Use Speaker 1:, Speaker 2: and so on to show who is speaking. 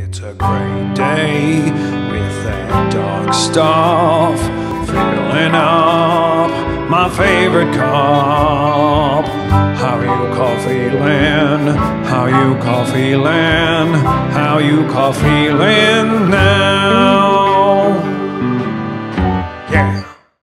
Speaker 1: It's a great day with that dark stuff, filling up my favorite cup. How you coffeelin? How you coffeelin? How you coffeelin now?